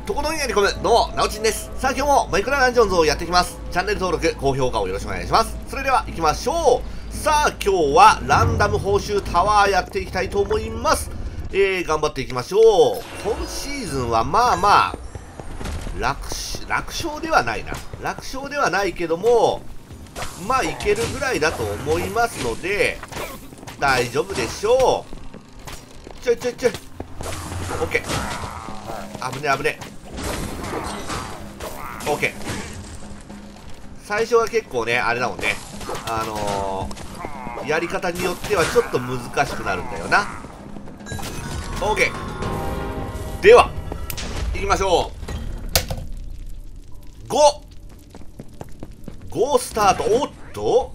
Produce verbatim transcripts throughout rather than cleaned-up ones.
とことんやり込む、どうも、なおちんです。さあ今日もマイクラダンジョンズをやっていきます。チャンネル登録、高評価をよろしくお願いします。それでは行きましょう。さあ今日はランダム報酬タワーやっていきたいと思います。えー、頑張っていきましょう。今シーズンはまあまあ、楽し、楽勝ではないな。楽勝ではないけども、まあいけるぐらいだと思いますので、大丈夫でしょう。ちょいちょいちょい。オッケー。危ね危ね。オッケー。最初は結構ね、あれだもんね。あのー、やり方によってはちょっと難しくなるんだよな。オッケー。では、行きましょう。ご!ごスタート。おっと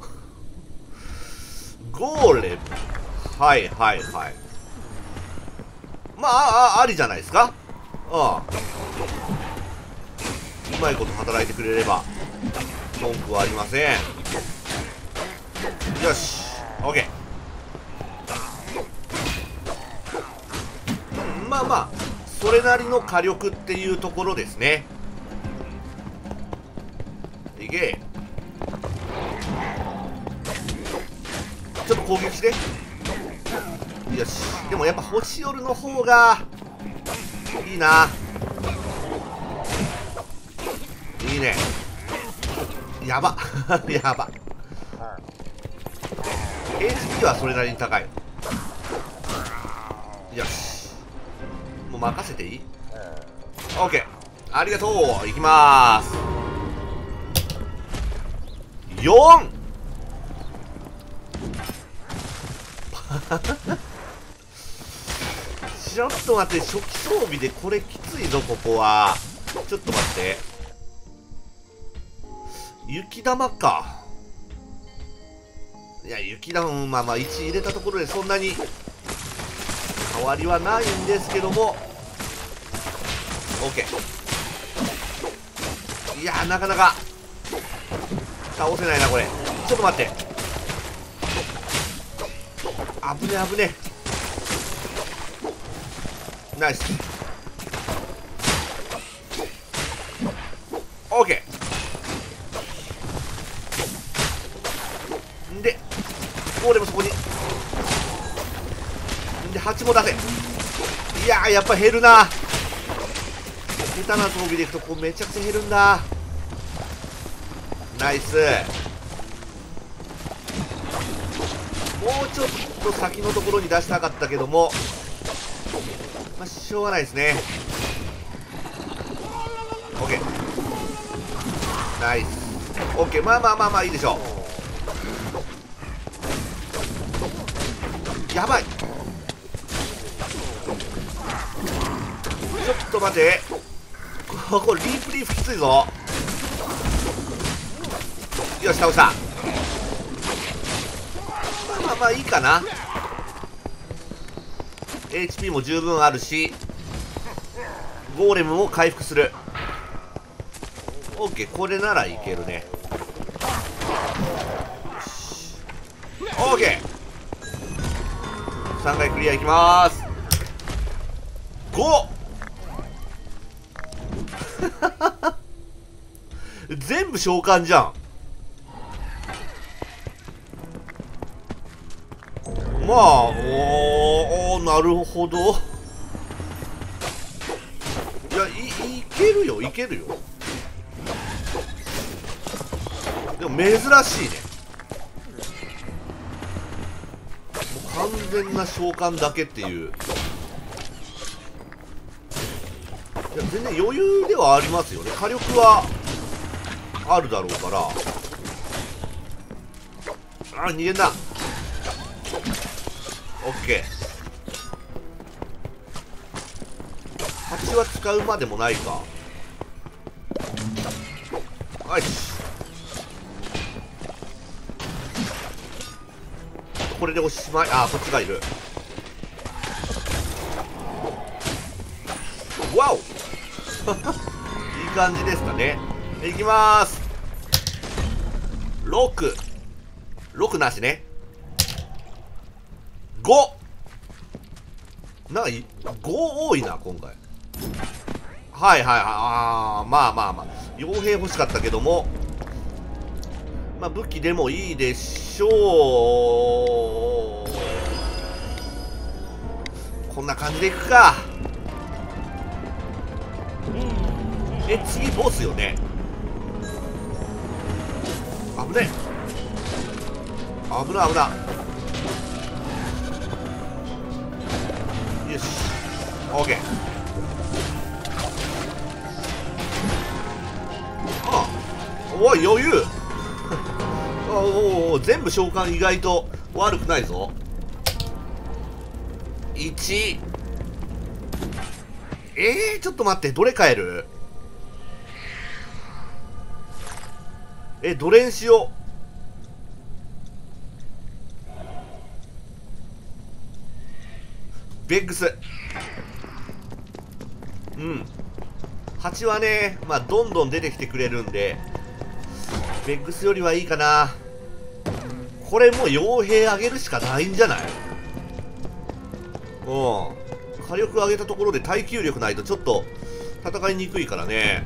ゴーレム。はいはいはい。まあ、あ、ありじゃないですか。うん。うまいこと働いてくれれば文句はありません。よし OK。 うん、まあまあそれなりの火力っていうところですね。いけ。ちょっと攻撃して。よし。でもやっぱ星夜の方がいいな。いいね。やばやば。 エイチピー はそれなりに高い。よし、もう任せていい？ OK。 ありがとう。いきまーす。よんちょっと待って、初期装備でこれきついぞ。ここはちょっと待って。雪玉か。いや、雪玉、まあまあいち入れたところでそんなに変わりはないんですけども OK。 いやー、なかなか倒せないなこれ。ちょっと待って。危ね危ね。ナイス。 OK。 でゴーレムそこに。ではちも出せ。いやー、やっぱ減るな。下手な装備でいくとこうめちゃくちゃ減るんだ。ナイス。もうちょっと先のところに出したかったけども、まあ、しょうがないですね。 OK。 ナイス。 OK。 まあまあまあまあいいでしょう。やばい。ちょっと待て。これリープリーフきついぞ。よし、倒した。まあまあまあいいかな。 エイチピー も十分あるし、ゴーレムも回復する。 OK。 これならいけるね。 OK。 さんかいクリアいきまーす。ご全部召喚じゃん。まあ、おー、なるほど。いや、い、いけるよ、いけるよ。でも珍しいね。もう完全な召喚だけっていう。いや、全然余裕ではありますよね。火力はあるだろうから。あ、逃げんな。オッケー。はちは使うまでもないか。よし。これでおしまい。あ、こっちがいる。わおいい感じですかね。いきまーす。ろく。ろくなしね。ご。なんかご多いな今回。 はいはいはい。あー、まあまあまあ。傭兵欲しかったけども、まあ武器でもいいでしょう。こんな感じでいくか。え、次ボスよね。危ねえ。危ない危ない。よし。オッケー。ああ。おい、余裕。おお、全部召喚意外と悪くないぞ。いち。えー、ちょっと待って、どれ変える？え、どれにしよう。ベックス。うん。はちはね、まあ、どんどん出てきてくれるんで、ベックスよりはいいかな。これもう傭兵上げるしかないんじゃない？うん。火力上げたところで耐久力ないとちょっと戦いにくいからね。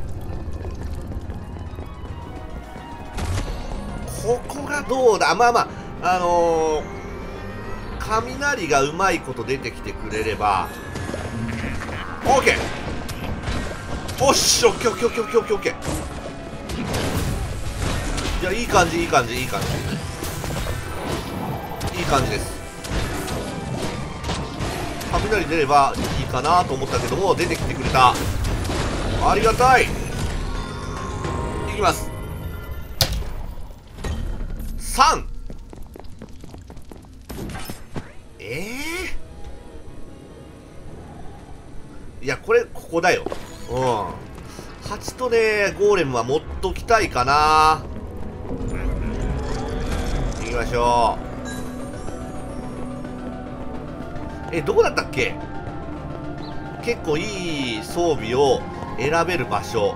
ここがどうだ。まあまあ、あのー、雷がうまいこと出てきてくれれば OK。 おっし、オッケーオッケーオッケーオッケーオッケーオッケー。いや、いい感じいい感じいい感じいい感じです。雷出ればいいかなと思ったけども、出てきてくれた。ありがたい。いきます。さん。えー、いや、これここだよ。うん。はちとね、ゴーレムは持っときたいかな。行きましょう。え、どこだったっけ？結構いい装備を選べる場所。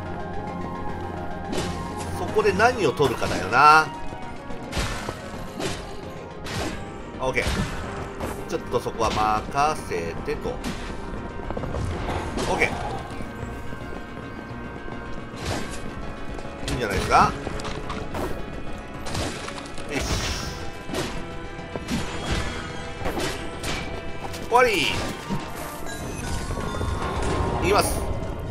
そこで何を取るかだよな。OK。ちょっとそこは任せてと。OK。いいんじゃないですか。よし。終わり。いきます。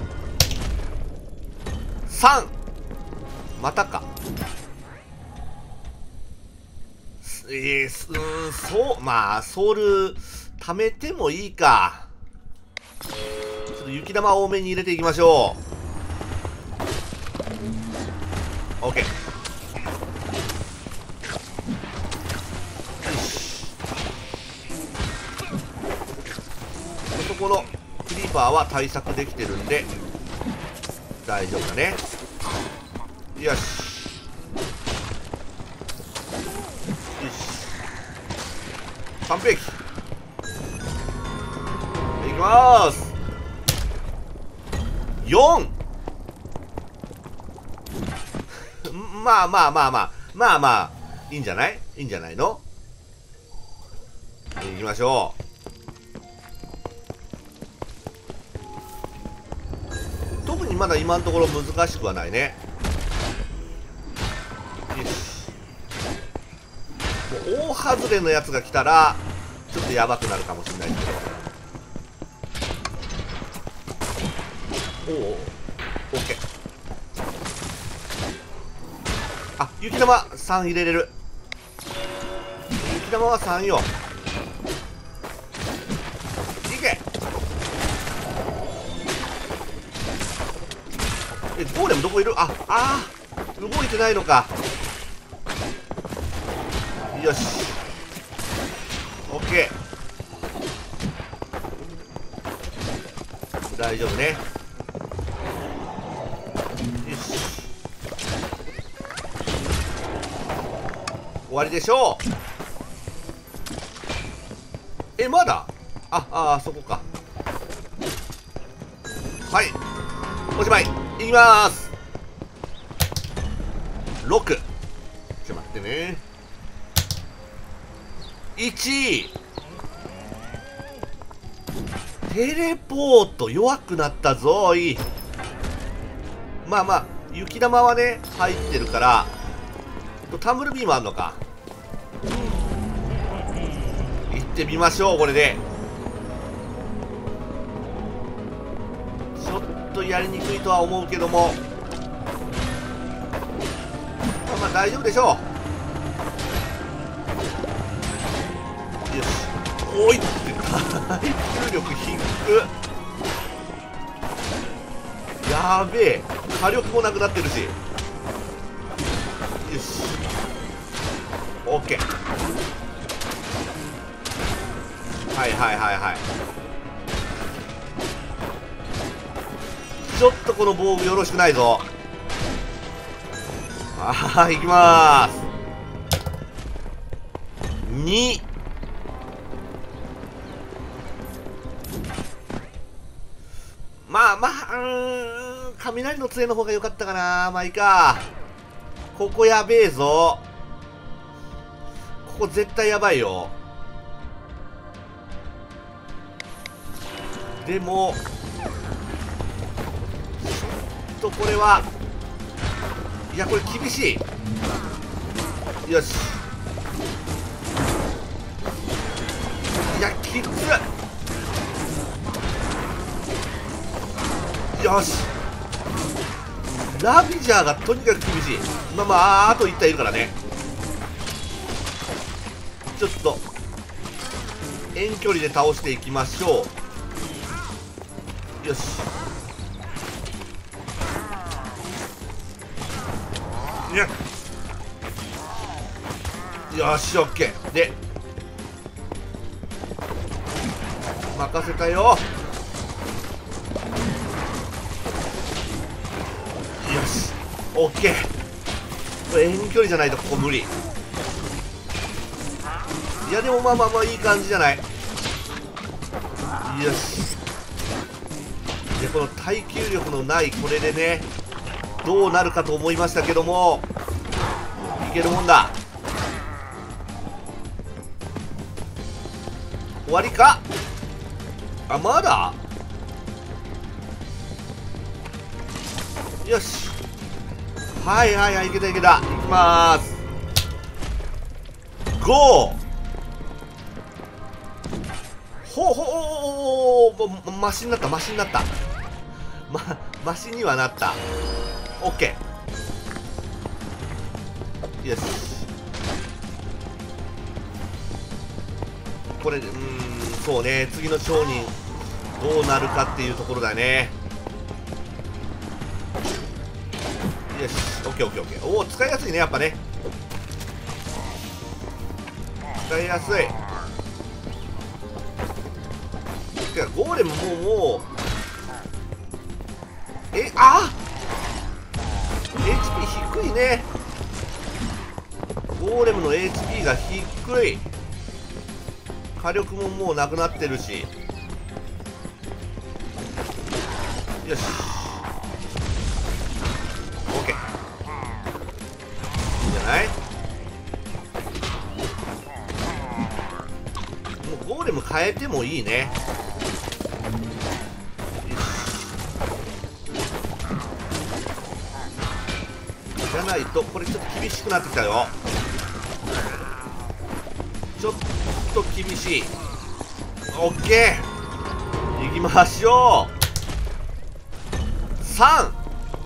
さん。またか。えー、すーん、そう、まあ、ソウル、貯めてもいいか。ちょっと雪玉多めに入れていきましょう。OK。よし。そこのクリーパーは対策できてるんで、大丈夫だね。よし。完璧。いきまーす。よん。まあまあまあまあまあまあいいんじゃない？いいんじゃないの？いきましょう。特にまだ今のところ難しくはないね。よし。もう大外れのやつが来たらちょっとやばくなるかもしれないけど。おお、オッケー。あ、雪玉さん入れれる。雪玉はさんよ。いけ。え、ゴーレムどこいる？ああー、動いてないのか。よし、オッケー。大丈夫ね。よし、終わりでしょう。え、まだ？ああー、そこか。はい、おしまい。いきまーす。ろく。ちょっと待ってね。いち。 テレポート弱くなったぞい。まあまあ雪玉はね入ってるから、タンブルビームあんのか。行ってみましょう。これでちょっとやりにくいとは思うけども、まあまあ大丈夫でしょう。よし、おいって耐久力低く、やべえ、火力もなくなってるし。よし、オッケー。はいはいはいはい。ちょっとこの防具よろしくないぞ。ああ、いきまーす。に。まあまあ、うーん、雷の杖の方が良かったかな。まあいいか。ここやべえぞ。ここ絶対やばいよ。でもちょっとこれは、いやこれ厳しい。よし、いやきつっ。よし、ラビジャーがとにかく厳しい。まあまああといったいるからね。ちょっと遠距離で倒していきましょう。よし、いや、よし、オッケーで任せたよ。よし、オッケー。これ遠距離じゃないとここ無理。いやでもまあまあまあいい感じじゃない。よし、でこの耐久力のないこれでねどうなるかと思いましたけども、いけるもんだ。終わりか。あ、まだ。よし、はいはいはい、いけたいけた。いきまーす。ゴー。ほうほうほう、もマシになった、マシになった。ま、マシにはなった。オッケー。よし、これ、うーん、そうね、次の商人どうなるかっていうところだね。よし、オッケーオッケーオッケー。おお、使いやすいね、やっぱね。使いやすい。てかゴーレムもうもうえあ エイチピー 低いね。ゴーレムの エイチピー が低い。火力ももうなくなってるし。よし、オッケー。いいんじゃない。もうゴーレム変えてもいいね。じゃないとこれちょっと厳しくなってきたよ。ちょっと厳しい。オッケー、いきましょう。さん。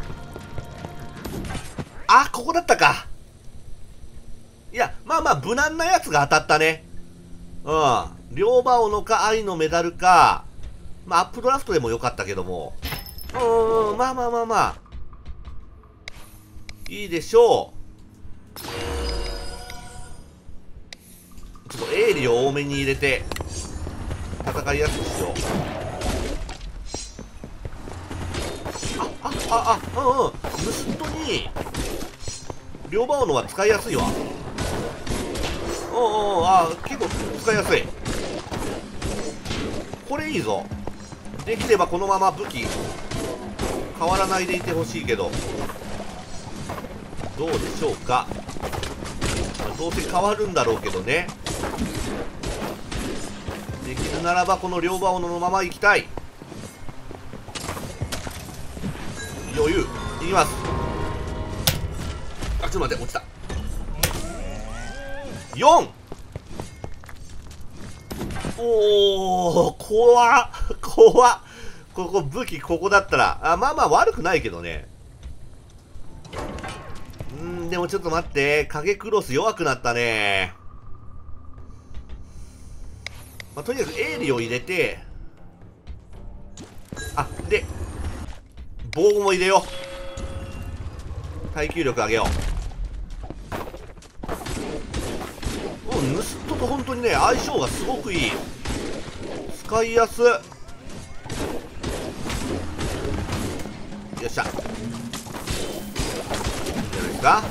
あ、ここだったか。いやまあまあ無難なやつが当たったね。うん、両馬斧か愛のメダルか、まあアップドラフトでもよかったけども、うんうん、まあまあまあまあいいでしょう。ちょっと鋭利を多めに入れて戦いやすくしよう。ああああ、うんうん、盗人に両馬斧は使いやすいわ。うんうん、あ、結構使いやすい。これいいぞ。できればこのまま武器変わらないでいてほしいけど、どうでしょうか。どうせ変わるんだろうけどね。 できるならばこの両刃斧のまま行きたい。余裕いきます。あ、ちょっと待って、落ちた。よん。おー、怖っ怖っ。ここ武器ここだったら、あ、まあまあ悪くないけどね。うん、でもちょっと待って、影クロス弱くなったね。まあ、とにかくエイリを入れて、あ、で防護も入れよう。耐久力上げよう。もう盗人と本当にね相性がすごくいい。使いやす。よっしゃ、いいんじゃないですか。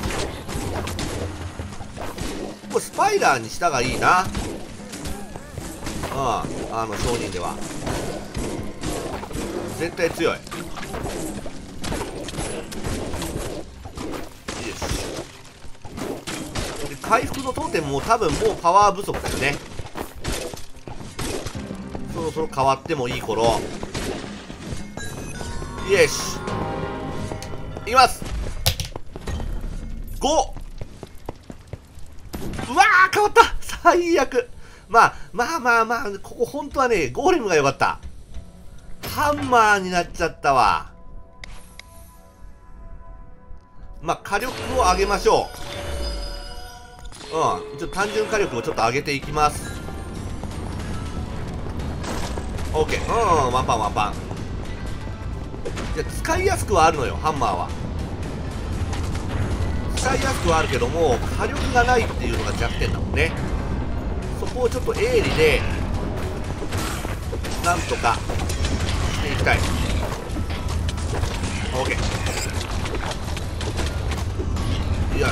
これスパイダーにしたがいいな。うん、あの商人では絶対強い。回復の当店も多分もうパワー不足だよね。そろそろ変わってもいい頃。よし、いきます。ご。うわー、変わった。最悪。まあまあまあまあ、ここ本当はねゴーレムが良かった。ハンマーになっちゃったわ。まあ火力を上げましょう。うん、ちょっと単純火力をちょっと上げていきます。 OK。 うん、ワンパンワンパン。いや使いやすくはあるのよ、ハンマーは。使いやすくはあるけども火力がないっていうのが弱点だもんね。そこをちょっと鋭利でなんとかしていきたい。 OK。 よし、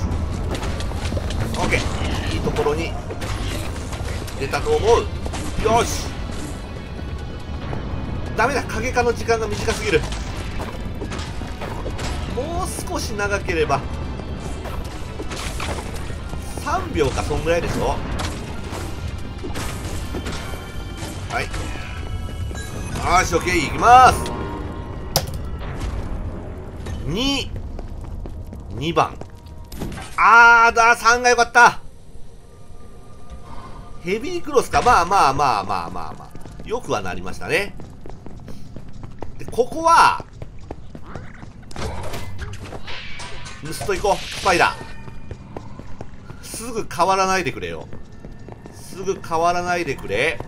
OK。 いいところに出たと思う。よし、ダメだ、影化の時間が短すぎる。もう少し長ければ。さんびょうか、そんぐらいでしょ。はい、よし OK。 いきます。に、にばん。あーだ、さんがよかった。ヘビークロスか。まあまあまあまあまあまあよくはなりましたね。でここは盗っといこう。スパイダーすぐ変わらないでくれよ。すぐ変わらないでくれ。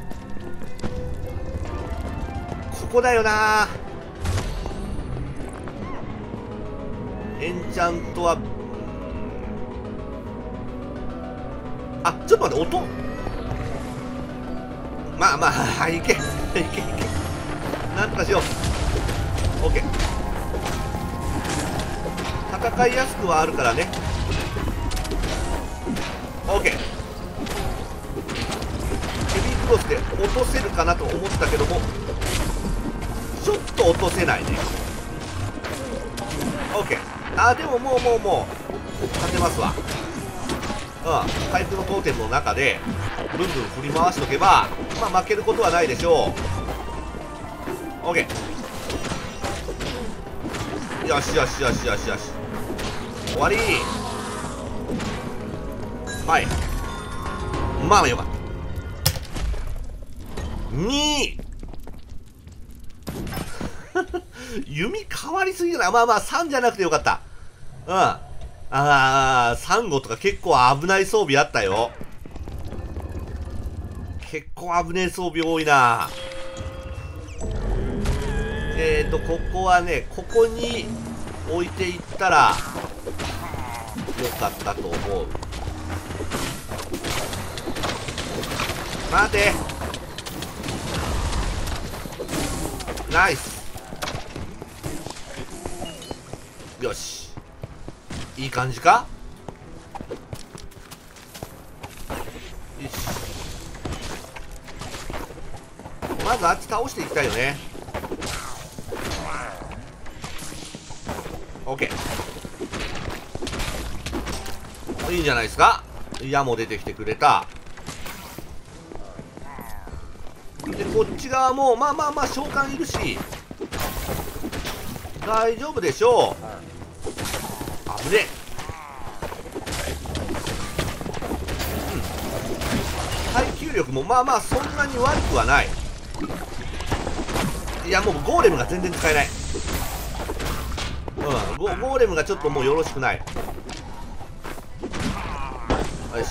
ここだよな。エンチャントは、あ、ちょっと待って、音。まあまあ、いけいけいけ、なんとかしよう。 OK。 戦いやすくはあるからね。 OK。 ヘビークロスで落とせるかなと思ったけどもちょっと落とせないね。 OK。 あ、でももうもうもう勝てますわ。うん、回復のトーテムの中でブンブン振り回しとけば、まあ負けることはないでしょう。 OK。 よしよしよしよしよし、終わり。はい、まあよかった。に弓変わりすぎるな。まあまあさんじゃなくてよかった。うん、ああさん号とか結構危ない装備あったよ。結構危ねえ装備多いな。えーとここはね、ここに置いていったらよかったと思う。待て、ナイス。よし、いい感じか。よし、まずあっち倒していきたいよね。 OK。 いいんじゃないですか。矢も出てきてくれた。 こっち側もまあまあまあ召喚いるし大丈夫でしょう。危ねえ。耐久力もまあまあそんなに悪くはない。いやもうゴーレムが全然使えない。うんゴ、ゴーレムがちょっともうよろしくない。よし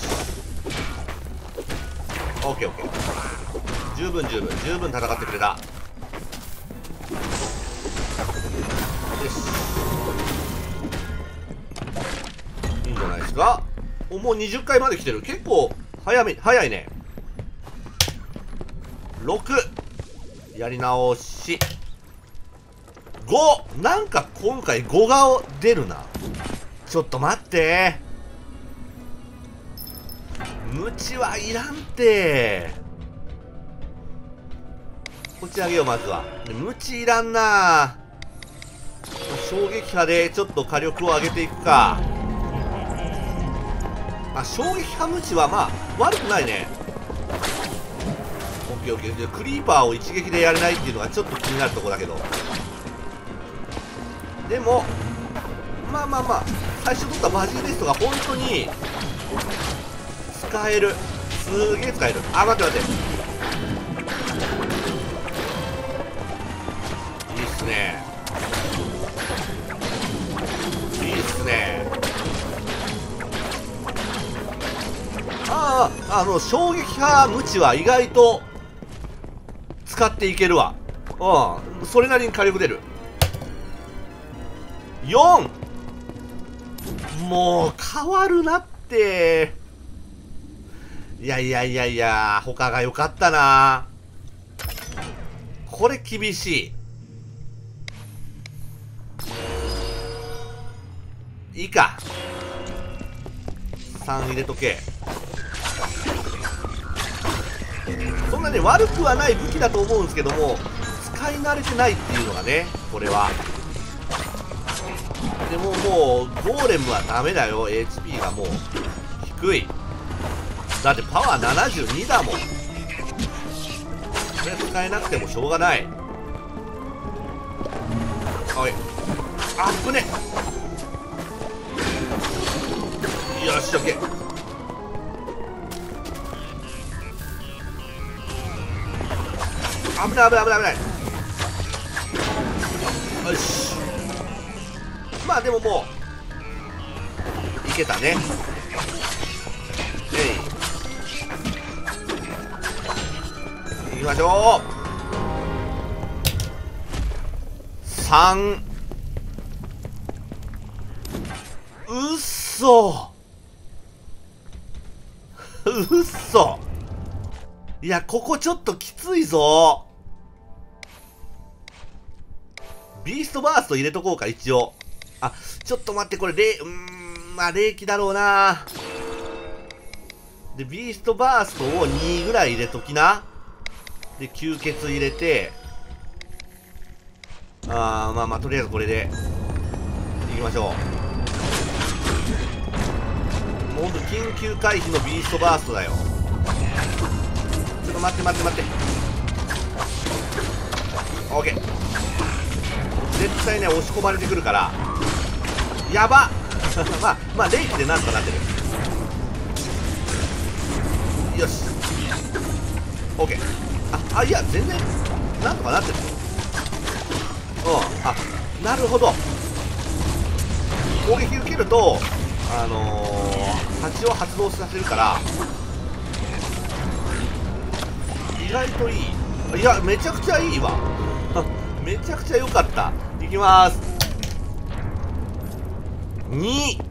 オーケーオーケー。 十分十分十分戦ってくれた。よしいいんじゃないですか。おもうにじゅっかいまで来てる。結構早め早いね。ろくやり直しご。なんか今回ごが出るな。ちょっと待って、ムチはいらんて。こっちあげよう。まずはムチいらんな。衝撃波でちょっと火力を上げていくか。あ、衝撃波ムチはまあ悪くないね。オッケーオッケー。クリーパーを一撃でやれないっていうのがちょっと気になるところだけど、でもまあまあまあ最初取ったバジリストが本当に使える。すげえ使える。あ、待って待って、いいっすねいいっすね。ああ、あの衝撃波ムチは意外と使っていけるわ。うん、それなりに火力出る。よん。もう変わるなって。いやいやいやいや、他が良かったな。これ厳しい。いいか、さん入れとけ。そんなね悪くはない武器だと思うんですけども、使い慣れてないっていうのがね、これは。でももうゴーレムはダメだよ。 エイチピー がもう低い。だってパワーななじゅうにだもん。これ使えなくてもしょうがない。おい、あっぶね。よし、オッケー。危ない危ない危ない危ない。よし、まあでももういけたね。えい、行きましょう。さん。うっそ。うっそ。いやここちょっときついぞ。ビーストバースト入れとこうか一応。あ、ちょっと待って、これ霊、うーん、まあ霊気だろうな。でビーストバーストをにぐらい入れときな。で吸血入れて、あーまあまあとりあえずこれでいきましょう。もうほんと緊急回避のビーストバーストだよ。ちょっと待って待って待って。オッケー。絶対ね押し込まれてくるから。やばまあまあ霊気でなんとかなってる。よし、オッケー。ああ、いや全然なんとかなってる。うん、あ、なるほど。攻撃受けるとあのー、蜂を発動させるから意外といい。いやめちゃくちゃいいわめちゃくちゃ良かった。いきまーす。に。い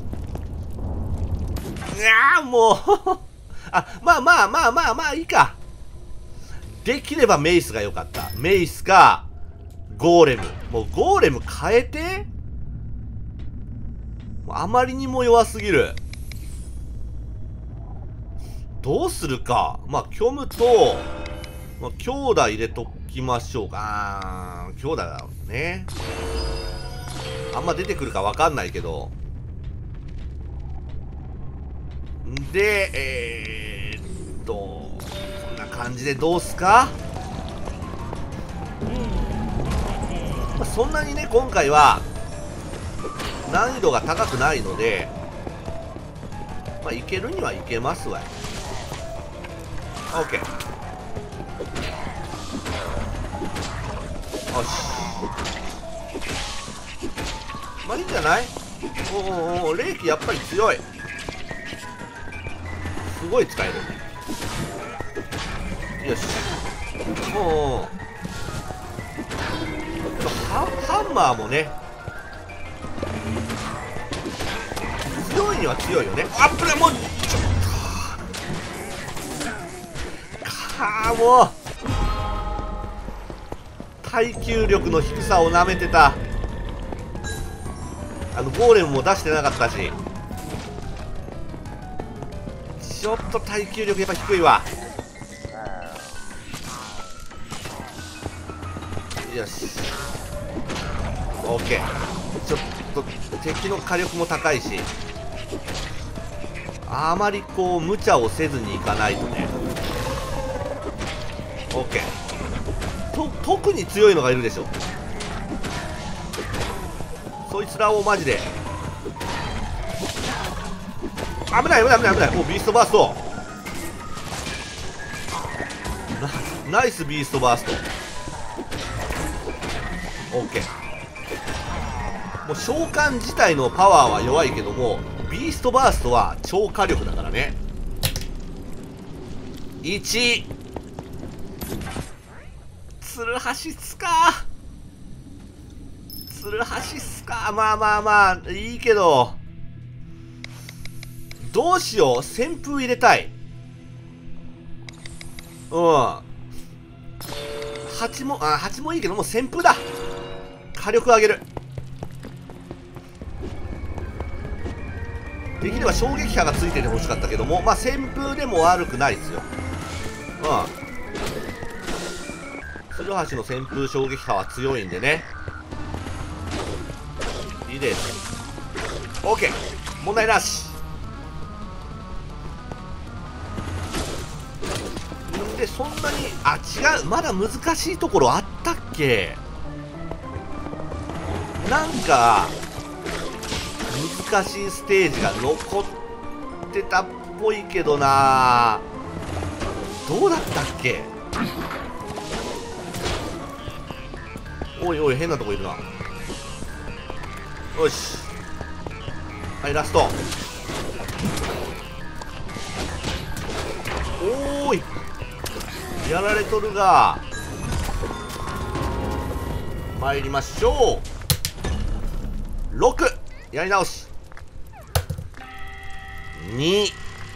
やーもうあ、まあまあまあまあまあいいか。できればメイスが良かった。メイスかゴーレム。もうゴーレム変えて。あまりにも弱すぎる。どうするか。まあ虚無と、まあ、兄弟入れときましょうか。あー兄弟だろうね。あんま出てくるかわかんないけど。で、えー、っと、こんな感じでどうすか。 まあ、そんなにね今回は難易度が高くないので、まあ、いけるにはいけますわよ。 OK。 よし、まあいいんじゃない。おおおお、霊気やっぱり強い。すごい使える。よし、おお、ハ, ハンマーもね強いには強いよね。あっぶね、もうちょっとかー、もう耐久力の低さをなめてた。あのゴーレムも出してなかったし、ちょっと耐久力やっぱ低いわ。よし、 OK。 ちょっと敵の火力も高いし、あまりこう無茶をせずにいかないとね。 OK。 と特に強いのがいるでしょ。そいつらをマジで危ない危ない危ない危ない。もうビーストバースト、ナイスビーストバースト。 OK。 もう召喚自体のパワーは弱いけども、ビーストバーストは超火力だからね。いち、ツルハシスか、ツルハシスか。まあまあまあいいけど、どうしよう、旋風入れたい。うん、蜂も、あ、蜂もいいけどもう旋風だ。火力上げる。できれば衝撃波がついててほしかったけども、まあ旋風でも悪くないですよ。うん、ツルハシの旋風衝撃波は強いんでね、いいです。 OK、 問題なし。んでそんなに、あ、違う、まだ難しいところあったっけ。なんか難しいステージが残ってたっぽいけどな。どうだったっけ。おいおい、変なとこいるな。よし、はい、ラスト。おーい、やられとるが、参りましょう。ろく、やり直し。に、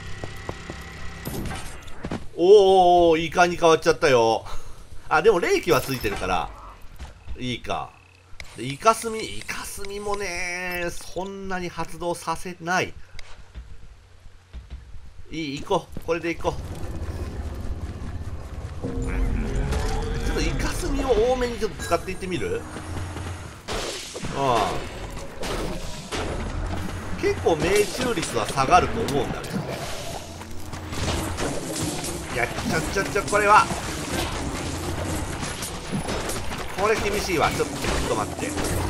おー、いい感じ変わっちゃったよ。あ、でも霊気はついてるからいいか。でイカスミ、イカスミもねそんなに発動させない。いい、行こう、これで行こう。ちょっとイカスミを多めにちょっと使っていってみる。うん、結構命中率は下がると思うんだけどね。いや、ちょちょちょ、これはこれ厳しいわ。ちょっとちょっと待って。い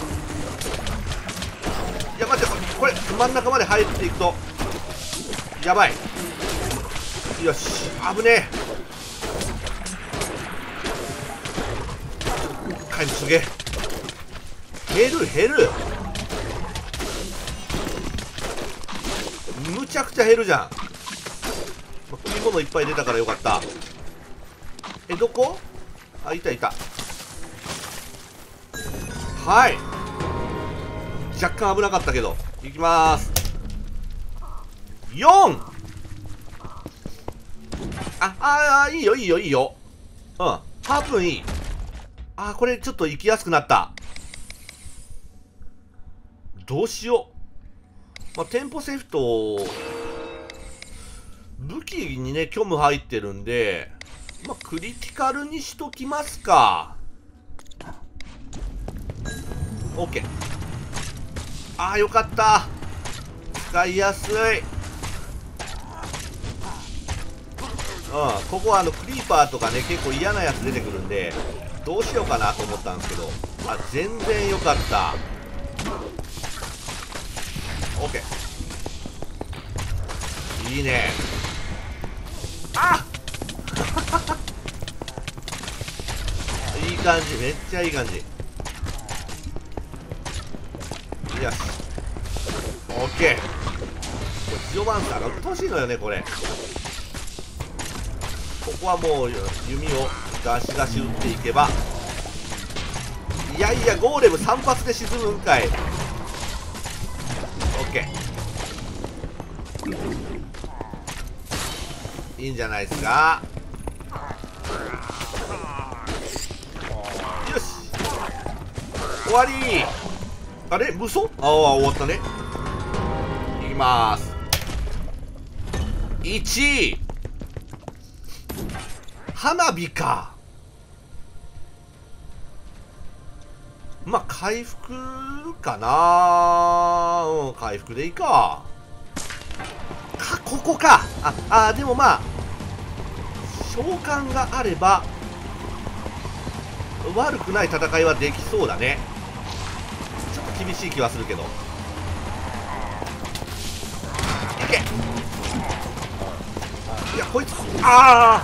や待って、これ真ん中まで入っていくとやばい。よし、危ねえ。回復すげえ。減る減る、むちゃくちゃ減るじゃん。食い物いっぱい出たからよかった。え、どこ。あ、いたいた。はい、若干危なかったけどいきまーす。よん、ああー、いいよいいよいいよ。うん、はっぷんいい。あー、これちょっと行きやすくなった。どうしよう。まあ、テンポセフト武器にね虚無入ってるんで、まあ、クリティカルにしときますか。 OK。 あー、よかった、使いやすい。うん、ここはあのクリーパーとかね結構嫌なやつ出てくるんでどうしようかなと思ったんですけど、あ、全然良かった。 OK、 いいね。あいい感じ、めっちゃいい感じ。よし、 OK。 これジオマンスターがうっとうしいのよね、これ。ここはもう弓をガシガシ打っていけば。いやいや、ゴーレムさん発で沈むんかい。 OK、 いいんじゃないですか。よし、終わり。あれ、無双。ああ、終わったね。いきまーす。いちい花火か。まあ回復かな。うん、回復でいいか。か、ここか。ああ、でもまあ召喚があれば悪くない戦いはできそうだね。ちょっと厳しい気はするけど。いけ。いや、こいつ、あ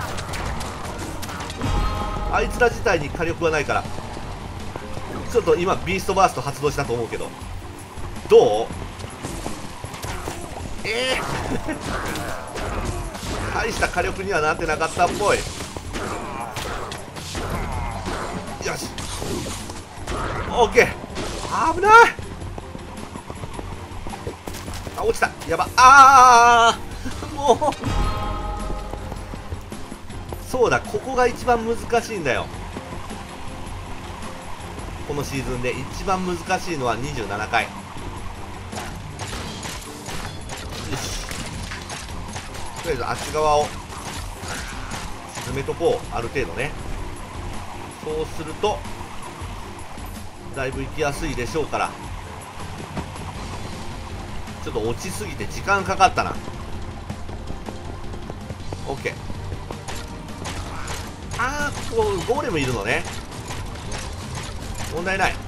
ああいつら自体に火力はないから、ちょっと今ビーストバースト発動したと思うけど、どう。ええー、大した火力にはなってなかったっぽい。よし、オッケー。危ない。あ、落ちた。やば。ああもうそうだ、ここが一番難しいんだよ。このシーズンで一番難しいのはにじゅうななかい。よし、とりあえずあっち側を沈めとこう、ある程度ね。そうするとだいぶ行きやすいでしょうから。ちょっと落ちすぎて時間かかったな。 OK。 あー、ここゴーレムいるのね。問題ない。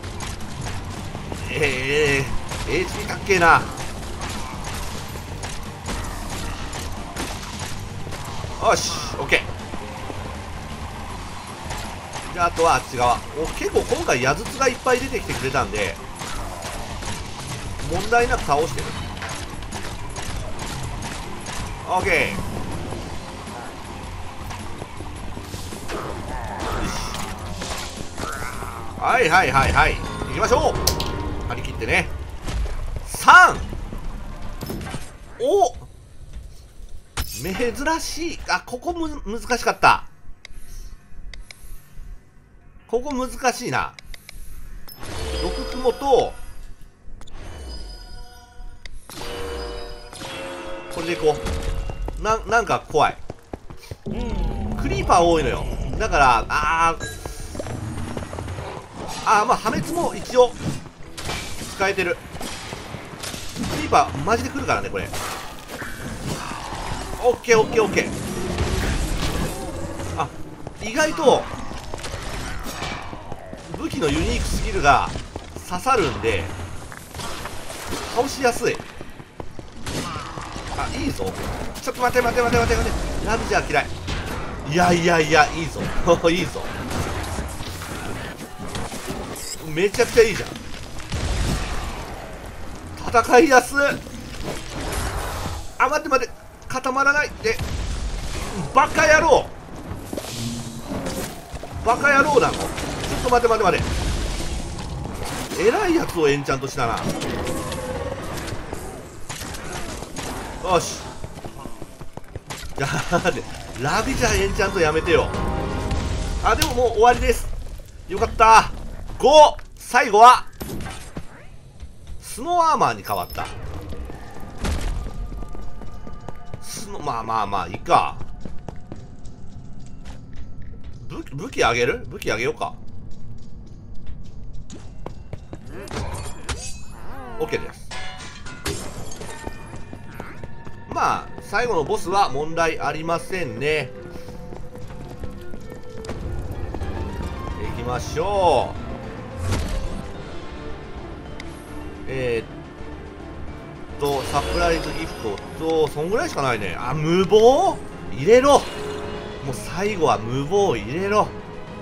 ええー、エイチピー かっけえな。よし、 OK。 じゃああとはあっち側。お、結構今回矢筒がいっぱい出てきてくれたんで問題なく倒してる。 OK。 はいはいはいはい、行きましょう。張り切ってね。さん、お、珍しい。あ、ここむ難しかった。ここ難しいな。毒雲とこれでいこう。ななんか怖い。クリーパー多いのよ。だからあーあー、まあ破滅も一応使えてる。クリーパーマジで来るからねこれ。オッケーオッケーオッケー。あ、意外と武器のユニークスキルが刺さるんで倒しやすい。あ、いいぞ。ちょっと待て待て待て待て待て。ラブジャー嫌い。いやいやいや、いいぞいいぞ。めちゃくちゃいいじゃん。戦いやす。あ、待って待って、固まらないで。バカ野郎、バカ野郎なの。ちょっと待て待て待て。えらいやつをエンチャントしたな。よし、じゃあラビジャーエンチャントやめてよ。あ、でももう終わりです。よかった。ご、最後はスノーアーマーに変わった。スノ、まあまあまあいいか。武器、武器あげる？武器あげようか。 OK です。まあ最後のボスは問題ありませんね。 ましょう。えー、っとサプライズギフトとそんぐらいしかないね。あ、無謀入れろ。もう最後は無謀入れろ。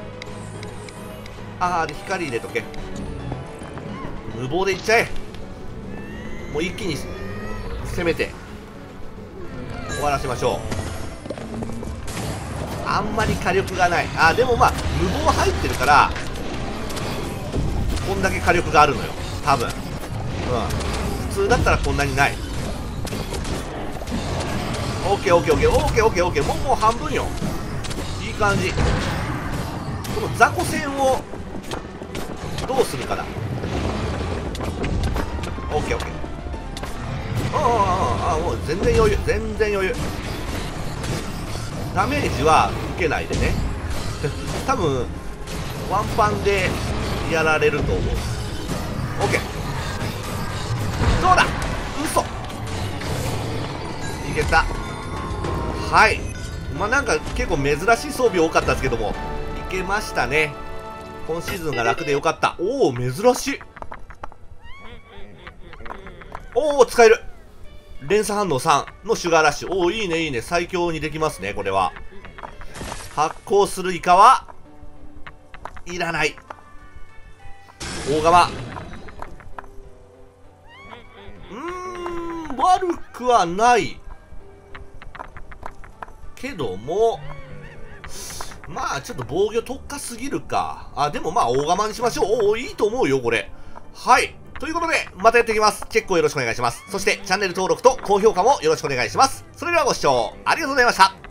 ああ、で光入れとけ。無謀でいっちゃえ。もう一気に攻めて終わらせましょう。あんまり火力がない。あ、でもまあ無謀入ってるからこんだけ火力があるのよ多分。うん、普通だったらこんなにない。オッケーオッケーオッケーオッケーオッケーオッケー。もうもう半分よ。いい感じ。この雑魚戦をどうするかな。オッケーオッケー。ああああああ、もう全然余裕、全然余裕。ダメージは受けないでね多分ワンパンでやられると思う。オッケー。どうだ、嘘いけた。はい、まあなんか結構珍しい装備多かったですけどもいけましたね。今シーズンが楽でよかった。おお、珍しい。おお、使える。連鎖反応さんのシュガーラッシュ。おお、いいねいいね。最強にできますねこれは。発光するイカはいらない。大釜、うーん、悪くはないけども、まあちょっと防御特化すぎるか。あ、でもまあ大釜にしましょう。おお、いいと思うよこれ。はい、ということでまたやっていきます。チェックをよろしくお願いします。そしてチャンネル登録と高評価もよろしくお願いします。それではご視聴ありがとうございました。